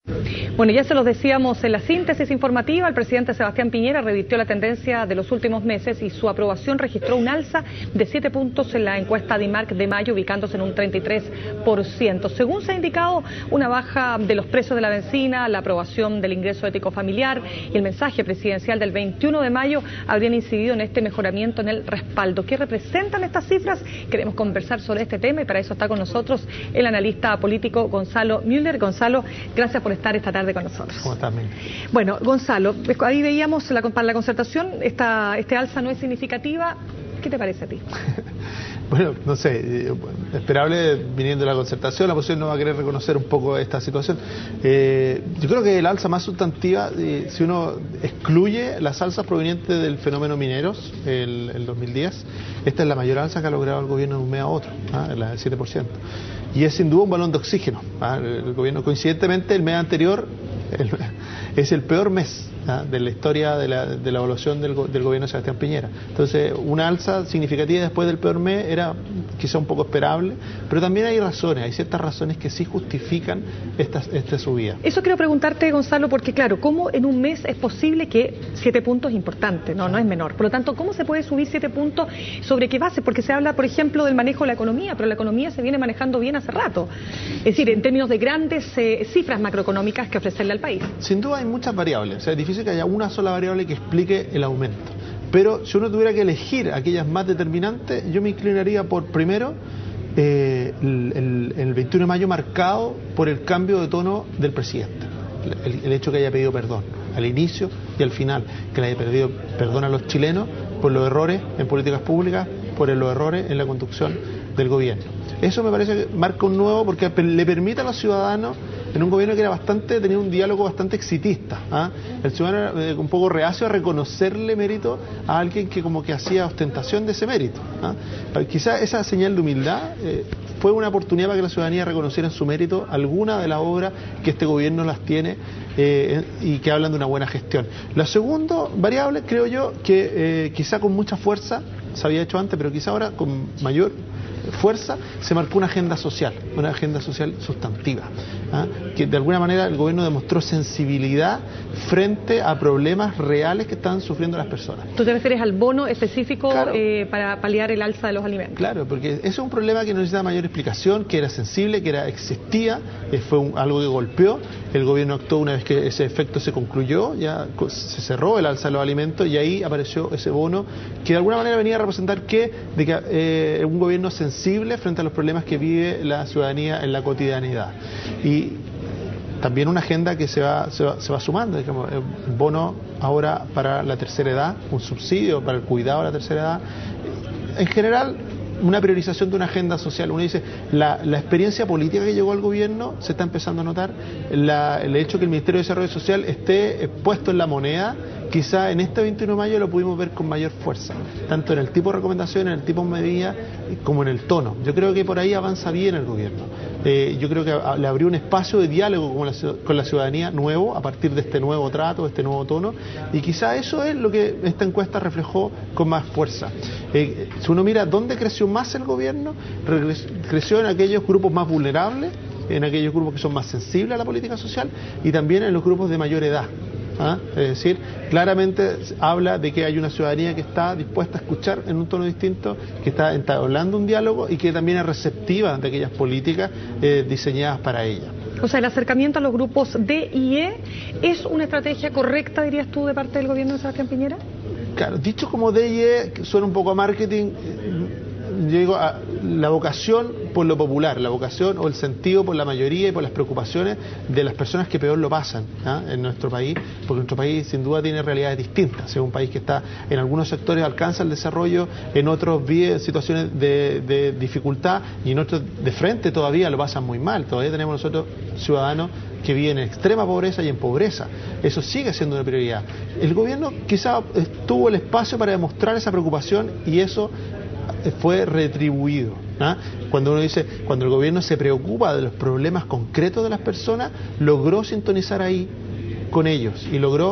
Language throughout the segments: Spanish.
Bueno, ya se los decíamos en la síntesis informativa, el presidente Sebastián Piñera revirtió la tendencia de los últimos meses y su aprobación registró un alza de 7 puntos en la encuesta DIMARC de mayo, ubicándose en un 33%. Según se ha indicado, una baja de los precios de la benzina, la aprobación del ingreso ético familiar y el mensaje presidencial del 21 de mayo habrían incidido en este mejoramiento en el respaldo. ¿Qué representan estas cifras? Queremos conversar sobre este tema y para eso está con nosotros el analista político Gonzalo Müller. Gonzalo, gracias por estar esta tarde con nosotros. ¿Cómo estás, Mil? Bueno, Gonzalo, ahí veíamos para la concertación, este alza no es significativa. ¿Qué te parece a ti? Bueno, no sé, esperable viniendo de la concertación, la oposición no va a querer reconocer un poco esta situación. Yo creo que el alza más sustantiva, si uno excluye las alzas provenientes del fenómeno mineros, el 2010, esta es la mayor alza que ha logrado el gobierno de un mes a otro, la del 7%. Y es sin duda un balón de oxígeno. El gobierno, coincidentemente, el mes anterior es el peor mes de la historia de la evaluación del gobierno de Sebastián Piñera. Entonces, una alza significativa después del peor mes era quizá un poco esperable, pero también hay ciertas razones que sí justifican esta subida. Eso quiero preguntarte, Gonzalo, porque claro, ¿cómo en un mes es posible que 7 puntos es importante? No es menor. Por lo tanto, ¿cómo se puede subir 7 puntos? ¿Sobre qué base? Porque se habla, por ejemplo, del manejo de la economía, pero la economía se viene manejando bien hace rato. Es decir, en términos de grandes cifras macroeconómicas que ofrecerle al país. Sin duda hay muchas variables. O sea, es difícil que haya una sola variable que explique el aumento. Pero si uno tuviera que elegir aquellas más determinantes, yo me inclinaría por, primero, el 21 de mayo marcado por el cambio de tono del presidente. El hecho que haya pedido perdón al inicio y al final, que le haya pedido perdón a los chilenos por los errores en políticas públicas, por los errores en la conducción del gobierno. Eso me parece que marca un nuevo, porque le permite a los ciudadanos, en un gobierno que tenía un diálogo bastante exitista, el ciudadano un poco reacio a reconocerle mérito a alguien que como que hacía ostentación de ese mérito. Quizá esa señal de humildad fue una oportunidad para que la ciudadanía reconociera en su mérito alguna de las obras que este gobierno las tiene y que hablan de una buena gestión. La segunda variable, creo yo, que quizá con mucha fuerza, se había hecho antes, pero quizá ahora con mayor fuerza, se marcó una agenda social sustantiva, que de alguna manera el gobierno demostró sensibilidad frente a problemas reales que están sufriendo las personas. ¿Tú te refieres al bono específico? Claro, para paliar el alza de los alimentos? Claro, porque eso es un problema que no necesita mayor explicación, que era sensible, que existía, fue algo que golpeó, el gobierno actuó una vez que ese efecto se concluyó, ya se cerró el alza de los alimentos y ahí apareció ese bono que de alguna manera venía a representar un gobierno sensible frente a los problemas que vive la ciudadanía en la cotidianidad. Y también una agenda que se va sumando, digamos, el bono ahora para la tercera edad, un subsidio para el cuidado de la tercera edad. En general, una priorización de una agenda social. Uno dice, la experiencia política que llegó al gobierno se está empezando a notar, el hecho que el Ministerio de Desarrollo Social esté puesto en la moneda, quizá en este 21 de mayo lo pudimos ver con mayor fuerza, tanto en el tipo de recomendaciones, en el tipo de medida, como en el tono. Yo creo que por ahí avanza bien el gobierno. Yo creo que le abrió un espacio de diálogo con la ciudadanía nuevo, a partir de este nuevo trato, de este nuevo tono, y quizá eso es lo que esta encuesta reflejó con más fuerza. Si uno mira dónde creció más el gobierno, creció en aquellos grupos más vulnerables, en aquellos grupos que son más sensibles a la política social, y también en los grupos de mayor edad. Es decir, claramente habla de que hay una ciudadanía que está dispuesta a escuchar en un tono distinto, que está entablando un diálogo y que también es receptiva de aquellas políticas diseñadas para ella. O sea, el acercamiento a los grupos D y E es una estrategia correcta, dirías tú, de parte del gobierno de Sebastián Piñera. Claro, dicho como D y E, suena un poco a marketing. Yo digo, la vocación por lo popular, la vocación o el sentido por la mayoría y por las preocupaciones de las personas que peor lo pasan en nuestro país, porque nuestro país sin duda tiene realidades distintas. Es un país que está en algunos sectores alcanza el desarrollo, en otros vive situaciones de dificultad y en otros de frente todavía lo pasan muy mal. Todavía tenemos nosotros ciudadanos que viven en extrema pobreza y en pobreza. Eso sigue siendo una prioridad. El gobierno quizá tuvo el espacio para demostrar esa preocupación y eso fue retribuido. Cuando uno dice, cuando el gobierno se preocupa de los problemas concretos de las personas, logró sintonizar ahí con ellos y logró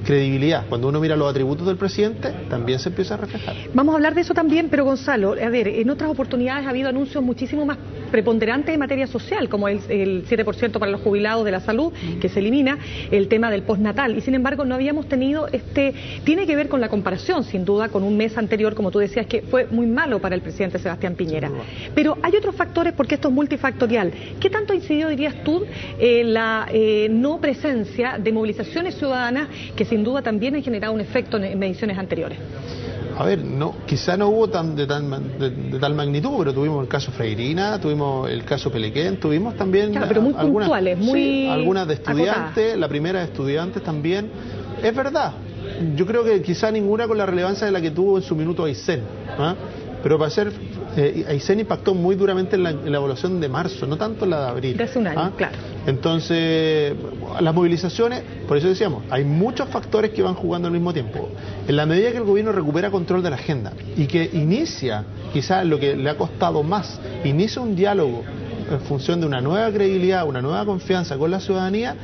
credibilidad. Cuando uno mira los atributos del presidente, también se empieza a reflejar. Vamos a hablar de eso también, pero Gonzalo, a ver, en otras oportunidades ha habido anuncios muchísimo más preponderantes en materia social, como el 7% para los jubilados de la salud, que se elimina, el tema del postnatal, y sin embargo no habíamos tenido tiene que ver con la comparación, sin duda, con un mes anterior, como tú decías, que fue muy malo para el presidente Sebastián Piñera. Pero hay otros factores, porque esto es multifactorial. ¿Qué tanto ha incidido, dirías tú, la no presencia de movilizaciones ciudadanas que sin duda también han generado un efecto en mediciones anteriores? A ver, quizá no hubo de tal magnitud, pero tuvimos el caso Freirina, tuvimos el caso Pelequén, tuvimos también pero muy puntuales, algunas de estudiantes, la primera de estudiantes también. Es verdad, yo creo que quizá ninguna con la relevancia de la que tuvo en su minuto Aysén, ¿ah? Pero para ser, Aysén impactó muy duramente en la evaluación de marzo, no tanto en la de abril. De hace un año, ¿ah? claro. Entonces, las movilizaciones, por eso decíamos, hay muchos factores que van jugando al mismo tiempo. En la medida que el gobierno recupera control de la agenda y que inicia, quizás lo que le ha costado más, inicia un diálogo en función de una nueva credibilidad, una nueva confianza con la ciudadanía,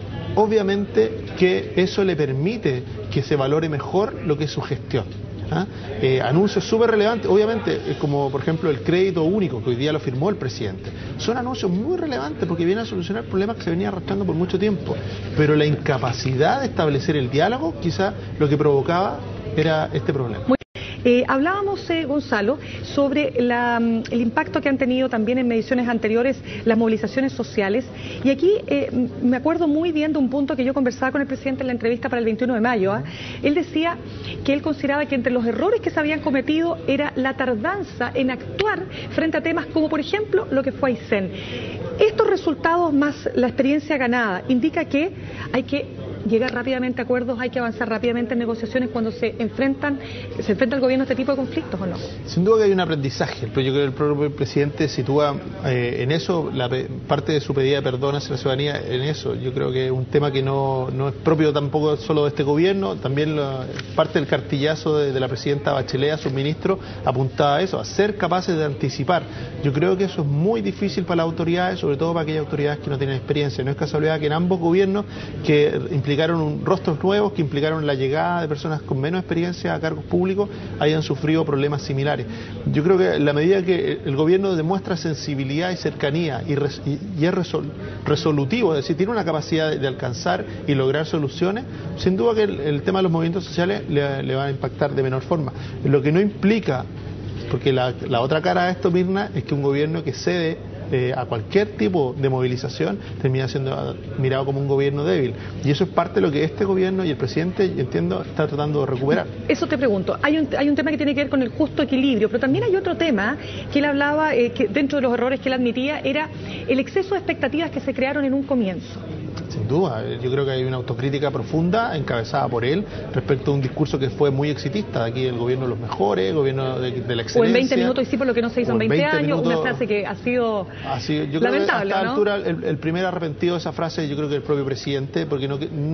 obviamente que eso le permite que se valore mejor lo que es su gestión. ¿Ah? Anuncios súper relevantes, obviamente, como por ejemplo el crédito único, que hoy día lo firmó el presidente. Son anuncios muy relevantes porque vienen a solucionar problemas que se venían arrastrando por mucho tiempo. Pero la incapacidad de establecer el diálogo, quizá lo que provocaba era este problema. Hablábamos, Gonzalo, sobre el impacto que han tenido también en mediciones anteriores las movilizaciones sociales. Y aquí me acuerdo muy bien de un punto que yo conversaba con el presidente en la entrevista para el 21 de mayo. Él decía que él consideraba que entre los errores que se habían cometido era la tardanza en actuar frente a temas como, por ejemplo, lo que fue Aysén. Estos resultados más la experiencia ganada indica que hay que llegar rápidamente a acuerdos, hay que avanzar rápidamente en negociaciones cuando se enfrenta el gobierno a este tipo de conflictos, ¿o no? Sin duda que hay un aprendizaje, pero yo creo que el propio presidente sitúa en eso, parte de su pedida de perdón hacia la ciudadanía en eso. Yo creo que es un tema que no es propio tampoco solo de este gobierno, también parte del cartillazo de la presidenta Bachelet a sus ministros apuntaba a eso, a ser capaces de anticipar. Yo creo que eso es muy difícil para las autoridades, sobre todo para aquellas autoridades que no tienen experiencia. No es casualidad que en ambos gobiernos que implicaron rostros nuevos, que implicaron la llegada de personas con menos experiencia a cargos públicos, hayan sufrido problemas similares. Yo creo que en la medida que el gobierno demuestra sensibilidad y cercanía y es resolutivo, es decir, tiene una capacidad de alcanzar y lograr soluciones, sin duda que el tema de los movimientos sociales le va a impactar de menor forma. Lo que no implica, porque la otra cara de esto, Mirna, es que un gobierno que cede a cualquier tipo de movilización termina siendo mirado como un gobierno débil, y eso es parte de lo que este gobierno y el presidente, entiendo, está tratando de recuperar. Eso te pregunto, hay un tema que tiene que ver con el justo equilibrio, pero también hay otro tema que él hablaba, que dentro de los errores que él admitía, era el exceso de expectativas que se crearon en un comienzo. Sin duda, yo creo que hay una autocrítica profunda encabezada por él respecto a un discurso que fue muy exitista, de aquí el gobierno de los mejores, el gobierno de la excelencia. O en 20 minutos hicimos lo que no se hizo en 20 años, una frase que ha sido yo creo lamentable, que a esta altura el primer arrepentido de esa frase yo creo que el propio presidente, porque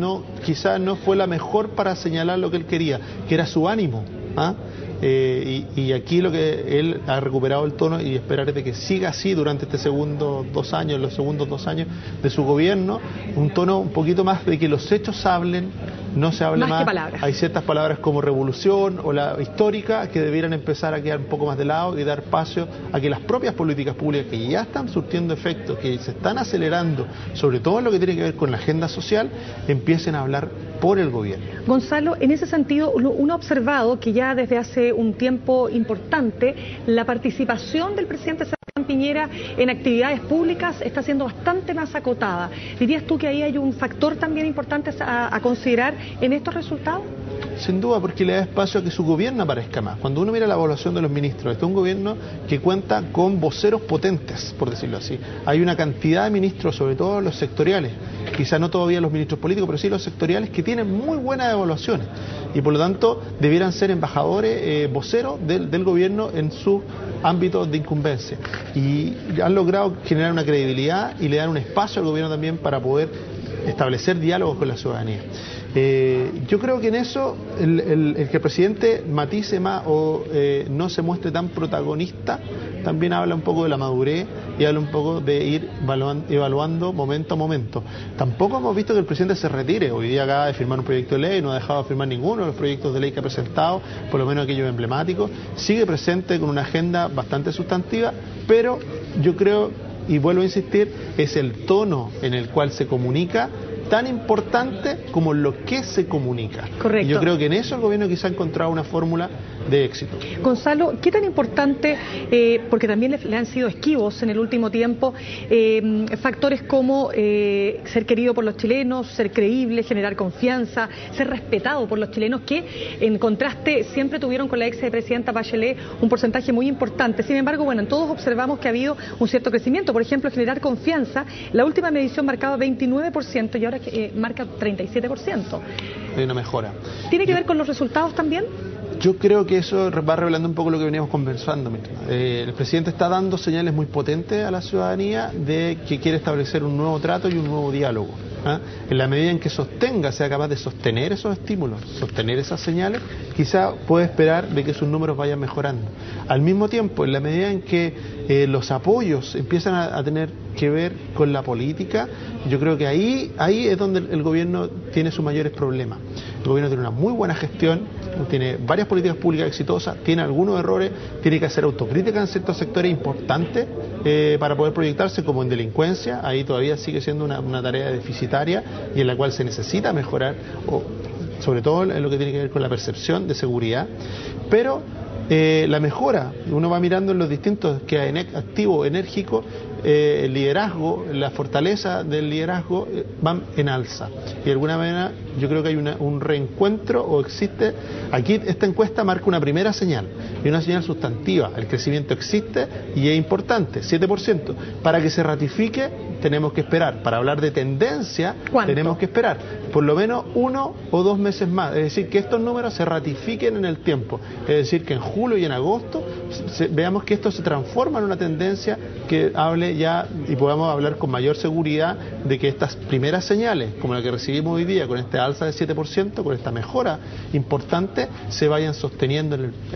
quizás no fue la mejor para señalar lo que él quería, que era su ánimo. Y aquí lo que él ha recuperado el tono y esperar es de que siga así durante los segundos 2 años de su gobierno, un tono un poquito más de que los hechos hablen, no se hable más. Hay ciertas palabras como revolución o la histórica que debieran empezar a quedar un poco más de lado y dar paso a que las propias políticas públicas que ya están surtiendo efectos, que se están acelerando, sobre todo en lo que tiene que ver con la agenda social, empiecen a hablar por el gobierno. Gonzalo, en ese sentido, uno ha observado que ya desde hace un tiempo importante la participación del presidente Sebastián Piñera en actividades públicas está siendo bastante más acotada. ¿Dirías tú que ahí hay un factor también importante a considerar en estos resultados? Sin duda, porque le da espacio a que su gobierno aparezca más. Cuando uno mira la evaluación de los ministros, este es un gobierno que cuenta con voceros potentes, por decirlo así. Hay una cantidad de ministros, sobre todo los sectoriales, quizá no todavía los ministros políticos, pero sí los sectoriales, que tienen muy buenas evaluaciones y por lo tanto debieran ser embajadores, voceros del gobierno en su ámbito de incumbencia. Y han logrado generar una credibilidad y le dan un espacio al gobierno también para poder establecer diálogos con la ciudadanía. Yo creo que en eso el que el presidente matice más o no se muestre tan protagonista también habla un poco de la madurez y habla un poco de ir evaluando momento a momento. Tampoco hemos visto que el presidente se retire. Hoy día acaba de firmar un proyecto de ley, no ha dejado de firmar ninguno de los proyectos de ley que ha presentado, por lo menos aquellos emblemáticos. Sigue presente con una agenda bastante sustantiva, pero yo creo, y vuelvo a insistir, es el tono en el cual se comunica tan importante como lo que se comunica. Correcto. Y yo creo que en eso el gobierno quizá ha encontrado una fórmula de éxito. Gonzalo, ¿qué tan importante, porque también le han sido esquivos en el último tiempo, factores como ser querido por los chilenos, ser creíble, generar confianza, ser respetado por los chilenos, que en contraste siempre tuvieron con la expresidenta Bachelet un porcentaje muy importante? Sin embargo, bueno, en todos observamos que ha habido un cierto crecimiento. Por ejemplo, generar confianza, la última medición marcaba 29% y ahora marca 37%. Hay una mejora. ¿Tiene que ver con los resultados también? Yo creo que eso va revelando un poco lo que veníamos conversando. El presidente está dando señales muy potentes a la ciudadanía de que quiere establecer un nuevo trato y un nuevo diálogo. En la medida en que sostenga, sea capaz de sostener esos estímulos, sostener esas señales, quizá puede esperar de que sus números vayan mejorando. Al mismo tiempo, en la medida en que los apoyos empiezan a tener que ver con la política, yo creo que ahí es donde el gobierno tiene sus mayores problemas. El gobierno tiene una muy buena gestión, tiene varias políticas públicas exitosas, tiene algunos errores, tiene que hacer autocrítica en ciertos sectores importantes para poder proyectarse, como en delincuencia. Ahí todavía sigue siendo una tarea deficitaria y en la cual se necesita mejorar, sobre todo en lo que tiene que ver con la percepción de seguridad. Pero la mejora, uno va mirando en los distintos que hay activo, enérgico, el liderazgo, la fortaleza del liderazgo van en alza. Y de alguna manera yo creo que hay un reencuentro, o existe, aquí esta encuesta marca una primera señal, y una señal sustantiva. El crecimiento existe y es importante, 7%. Para que se ratifique tenemos que esperar. Para hablar de tendencia, ¿cuánto? Tenemos que esperar por lo menos 1 o 2 meses más. Es decir, que estos números se ratifiquen en el tiempo. Es decir, que en julio y en agosto veamos que esto se transforma en una tendencia que hable ya y podamos hablar con mayor seguridad de que estas primeras señales, como la que recibimos hoy día, con este alza de 7%, con esta mejora importante, se vayan sosteniendo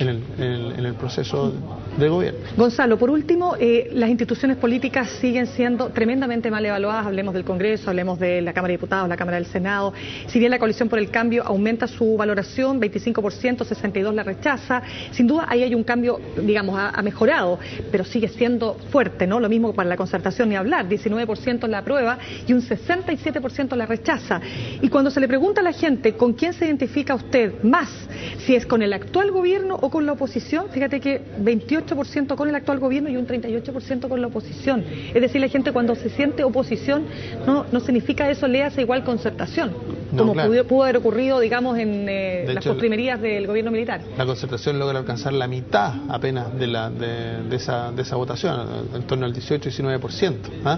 en el proceso del gobierno. Gonzalo, por último, las instituciones políticas siguen siendo tremendamente mal evaluadas. Hablemos del Congreso, hablemos de la Cámara de Diputados, la Cámara del Senado. Si bien la Coalición por el Cambio aumenta su valoración, 25%, 62% la rechaza. Sin duda ahí hay un cambio, digamos, ha mejorado, pero sigue siendo fuerte, ¿no? Lo mismo para la Concertación, ni hablar, 19% la aprueba y un 67% la rechaza. Y cuando se le pregunta a la gente con quién se identifica usted más, si es con el actual gobierno o con la oposición, fíjate que 28% con el actual gobierno y un 38% con la oposición. Es decir, la gente cuando se siente oposición no significa eso, léase igual Concertación, como claro, pudo haber ocurrido, digamos, en las postrimerías del gobierno militar. La Concertación logra alcanzar la mitad apenas de esa votación, en torno al 18-19%.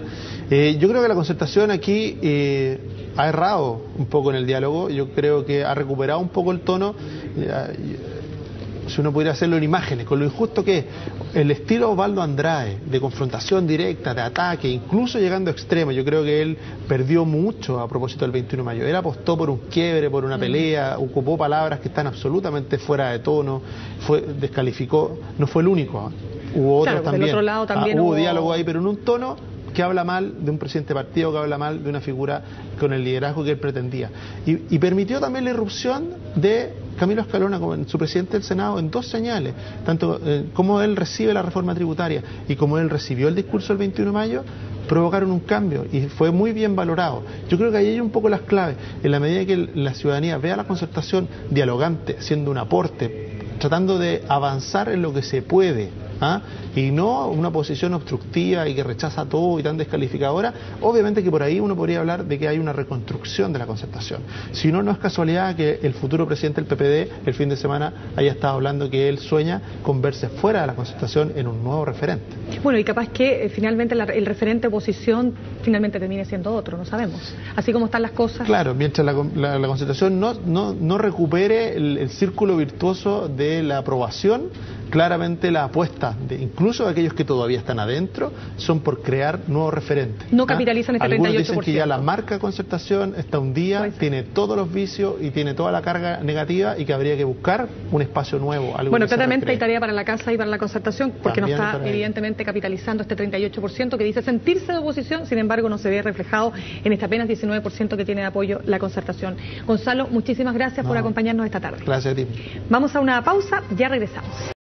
Yo creo que la Concertación aquí ha errado un poco en el diálogo. Yo creo que ha recuperado un poco el tono. Si uno pudiera hacerlo en imágenes, con lo injusto que es el estilo Osvaldo Andrade, de confrontación directa, de ataque, incluso llegando a extremos. Yo creo que él perdió mucho a propósito del 21 de mayo. Él apostó por un quiebre, por una pelea, ocupó palabras que están absolutamente fuera de tono, descalificó, no fue el único, hubo otros también. Del otro lado también hubo diálogo ahí, pero en un tono que habla mal de un presidente de partido, que habla mal de una figura con el liderazgo que él pretendía. Y permitió también la irrupción de Camilo Escalona como su presidente del Senado en 2 señales, tanto como él recibe la reforma tributaria y como él recibió el discurso del 21 de mayo, provocaron un cambio y fue muy bien valorado. Yo creo que ahí hay un poco las claves, en la medida que la ciudadanía vea la Concertación dialogante, siendo un aporte, tratando de avanzar en lo que se puede, y no una posición obstructiva y que rechaza todo y tan descalificadora. Obviamente que por ahí uno podría hablar de que hay una reconstrucción de la Concertación. Si no, no es casualidad que el futuro presidente del PPD el fin de semana haya estado hablando que él sueña con verse fuera de la Concertación en un nuevo referente. Bueno, y capaz que finalmente el referente oposición finalmente termine siendo otro, no sabemos. Así como están las cosas. Claro, mientras la Concertación no recupere el círculo virtuoso de la aprobación, claramente la apuesta de incluso aquellos que todavía están adentro son por crear nuevos referentes. No capitalizan este 38%. Algunos dicen que ya la marca Concertación está hundida, tiene todos los vicios y tiene toda la carga negativa y que habría que buscar un espacio nuevo. Algo bueno, claramente hay tarea para la Casa y para la Concertación porque también no está evidentemente capitalizando este 38% que dice sentirse de oposición, sin embargo no se ve reflejado en este apenas 19% que tiene de apoyo la Concertación. Gonzalo, muchísimas gracias por acompañarnos esta tarde. Gracias a ti. Vamos a una pausa, ya regresamos.